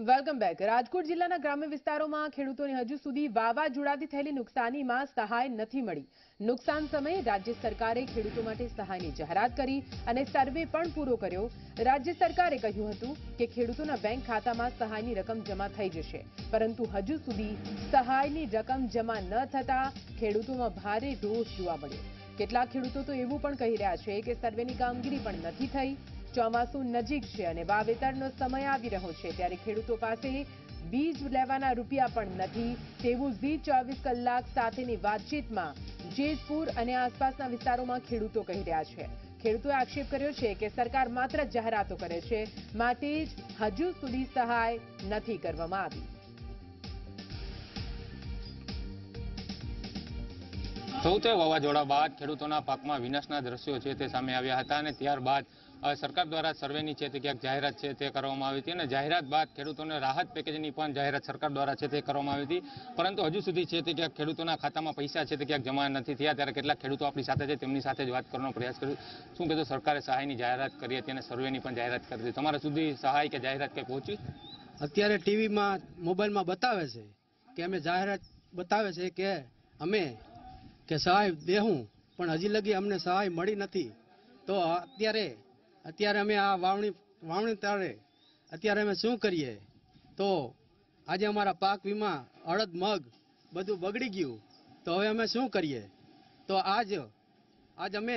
Welcome back. Rajkot જિલ્લાના ગ્રામ્ય વિસ્તારોમાં ખેડૂતોને હજુ સુધી વાવાઝોડાથી થયેલી નુકસાનીમાં સહાય નથી મળી। નુકસાન સમયે રાજ્ય સરકારે ખેડૂતો માટે સહાયની જાહેરાત કરી અને સર્વે પણ પૂરો કર્યો। રાજ્ય સરકારે કહ્યું હતું કે ખેડૂતોના બેંક ખાતામાં સહાયની રકમ જમા થઈ જશે, પરંતુ હજુ સુધી સહાયની રકમ જમા ન થતા ખેડૂતોમાં ભારે રોષ જોવા મળ્યો। કેટલાક ખેડૂતો તો એવું પણ કહી રહ્યા છે કે સર્વેની કામગીરી પણ નથી થઈ। ચોમાસું નજીક છે અને વાવેતરનો સમય આવી રહ્યો છે, ત્યારે ખેડૂતો પાસે બીજ લેવાના રૂપિયા પણ નથી તેવું ઝી 24 કલાક સાથેની વાતચીતમાં જેતપુર અને આસપાસના વિસ્તારોમાં ખેડૂતો કહી રહ્યા છે। ખેડૂતોએ આક્ષેપ કર્યો છે કે સરકાર માત્ર જાહેરાતો કરે છે, માટે જ હજુ સુધી સહાય નથી કરવામાં આવી। સૌતે વાવાઝોડા બાદ ખેડૂતોના પાકમાં વિનાશના દ્રશ્યો છે તે સામે આવ્યા હતા અને ત્યારબાદ સરકાર દ્વારા સર્વેની છે તે ક્યાંક જાહેરાત છે તે કરવામાં આવી હતી અને જાહેરાત બાદ ખેડૂતોને રાહત પેકેજની પણ જાહેરાત સરકાર દ્વારા છે તે કરવામાં આવી હતી, પરંતુ હજુ સુધી છે તે ક્યાંક ખેડૂતોના ખાતામાં પૈસા છે તે ક્યાંક જમા નથી થયા। ત્યારે કેટલાક ખેડૂતો આપણી સાથે છે, તેમની સાથે જ વાત કરવાનો પ્રયાસ કર્યો। શું કહેતો, સરકારે સહાયની જાહેરાત કરી હતી અને સર્વેની પણ જાહેરાત કરી હતી, તમારા સુધી સહાય કે જાહેરાત કંઈ પહોંચી? અત્યારે ટીવીમાં મોબાઈલમાં બતાવે છે કે અમે જાહેરાત બતાવે છે કે અમે કે સહાય દેવું, પણ હજી લગી અમને સહાય મળી નથી। તો અત્યારે અમે આ વાવણી તારે અત્યારે અમે શું કરીએ? તો આજે અમારા પાક વીમા અડદ મગ બધું બગડી ગયું, તો હવે અમે શું કરીએ? તો આજ અમે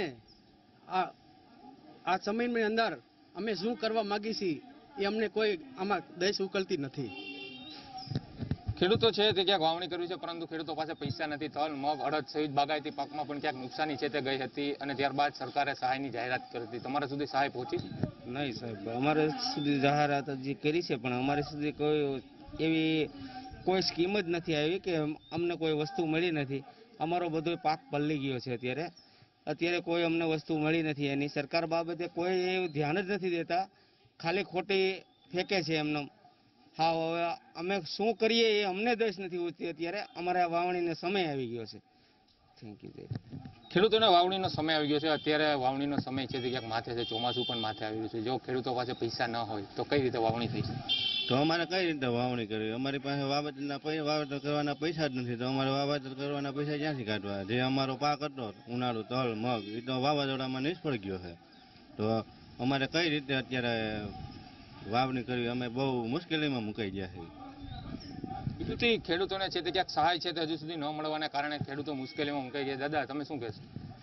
આ સમયની અંદર અમે શું કરવા માંગીએ છીએ એ અમને કોઈ આમાં દેશ ઉકલતી નથી। ખેડૂતો છે તે ક્યાંક વાવણી કરવી છે, પરંતુ ખેડૂતો પાસે પૈસા નથી। તલ, મગ, અડદ સહિત બાગાયતી પાકમાં પણ ક્યાંક નુકસાની છે તે ગઈ હતી અને ત્યારબાદ સરકારે સહાયની જાહેરાત કરી હતી, તમારા સુધી સહાય પહોંચી? નહીં સાહેબ, અમારે સુધી જાહેરાત હજી કરી છે, પણ અમારે સુધી કોઈ એવી કોઈ સ્કીમ જ નથી આવી કે અમને કોઈ વસ્તુ મળી નથી। અમારો બધો પાક પલળી ગયો છે। અત્યારે કોઈ અમને વસ્તુ મળી નથી, એની સરકાર બાબતે કોઈ એવું ધ્યાન જ નથી દેતા, ખાલી ખોટી ફેંકે છે એમને। હા, હવે અમે શું કરીએ એ અમને દેશ નથી ઉઠતી। અત્યારે અમારે વાવણીનો સમય આવી ગયો છે। Thank you. ખેડૂતોને વાવણીનો સમય આવી ગયો છે, અત્યારે વાવણીનો સમય છે તે ક્યાંક માથે છે, ચોમાસું પણ માથે આવી રહ્યું છે। જો ખેડૂતો પાસે પૈસા ન હોય તો કઈ રીતે વાવણી થઈ? તો અમારે કઈ રીતે વાવણી કરવી? અમારી પાસે વાવેતર કરવાના પૈસા જ નથી, તો અમારે વાવેતર કરવાના પૈસા ક્યાંથી કાઢવા? જે અમારો પાક હતો ઉનાળુ તલ મગ એ તો વાવાઝોડામાં નિષ્ફળ ગયો છે, તો અમારે કઈ રીતે અત્યારે વાવણી કરવી? અમે બહુ મુશ્કેલીમાં મુકાઈ ગયા છીએ। બીજુંથી ખેડૂતોને છે તે ક્યાંક સહાય છે તે હજુ સુધી ન મળવાના કારણે ખેડૂતો મુશ્કેલીમાં મુકાઈ ગયા। દાદા, તમે શું કહેશો?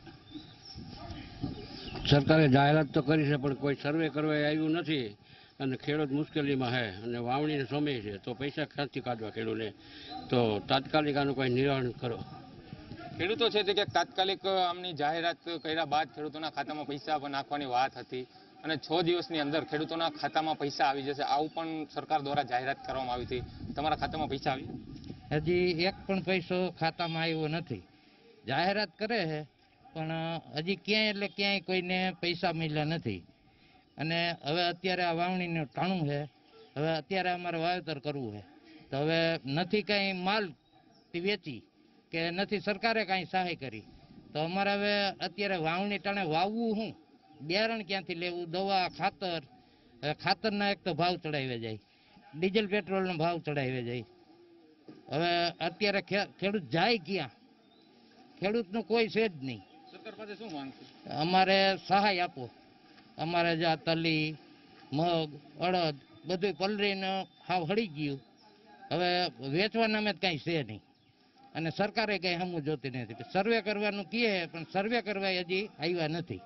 સરકારે જાહેરાત તો કરી છે, પણ કોઈ સર્વે કરવા આવ્યું નથી અને ખેડૂત મુશ્કેલીમાં છે અને વાવણીનો સમય છે, તો પૈસા ક્યાંથી કાઢવા ખેડૂતને? તો તાત્કાલિક આનું કોઈ નિવારણ કરો। ખેડૂતો છે તે ક્યાંક તાત્કાલિક આમની જાહેરાત કર્યા બાદ ખેડૂતોના ખાતામાં પૈસા નાખવાની વાત હતી અને 6 દિવસની અંદર ખેડૂતોના ખાતામાં પૈસા આવી જશે, આવું પણ સરકાર દ્વારા જાહેરાત કરવામાં આવી હતી। તમારા ખાતામાં પૈસા આવી? હજી એક પણ પૈસો ખાતામાં આવ્યો નથી। જાહેરાત કરે છે પણ હજી ક્યાંય એટલે ક્યાંય કોઈને પૈસા મળ્યા નથી અને હવે અત્યારે આ વાવણીનું ટાણું છે, હવે અત્યારે અમારે વાવેતર કરવું છે, તો હવે નથી કાંઈ માલ વેચી કે નથી સરકારે કાંઈ સહાય કરી, તો અમારે હવે અત્યારે વાવણી ટાણે વાવવું શું? બિયારણ ક્યાંથી લેવું? દવા, ખાતરના એક તો ભાવ ચડાવ્યા જાય, ડીઝલ પેટ્રોલનો ભાવ ચડાવ્યા જાય। હવે અત્યારે ખેડૂત જાય ક્યાં? ખેડૂતનું કોઈ છે જ નહીં। સરકાર પાસે શું માંગ છે? અમારે સહાય આપો। અમારે જે તલી મગ અડદ બધું પલળીને હાવ હળી ગયું, હવે વેચવાના અમે કાંઈ છે નહીં અને સરકારે કંઈ હમું જોતી નથી। સર્વે કરવાનું કહે પણ સર્વે કરવા હજી આવ્યા નથી।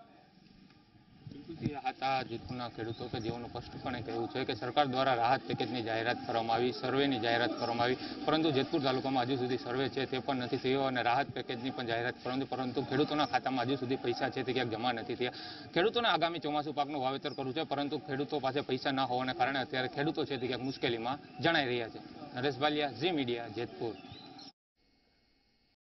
હતા જેતપુરના ખેડૂતો કે જેઓનું સ્પષ્ટપણે કહેવું છે કે સરકાર દ્વારા રાહત પેકેજની જાહેરાત કરવામાં આવી, સર્વેની જાહેરાત કરવામાં આવી, પરંતુ જેતપુર તાલુકામાં હજુ સુધી સર્વે છે તે પણ નથી થયો અને રાહત પેકેજની પણ જાહેરાત કરવામાં, પરંતુ ખેડૂતોના ખાતામાં હજુ સુધી પૈસા છે તે ક્યાંક જમા નથી થયા। ખેડૂતોને આગામી ચોમાસું પાકનું વાવેતર કરવું છે, પરંતુ ખેડૂતો પાસે પૈસા ન હોવાને કારણે અત્યારે ખેડૂતો છે તે ક્યાંક મુશ્કેલીમાં જણાઈ રહ્યા છે। નરેશ બાલિયા, ઝી મીડિયા, જેતપુર।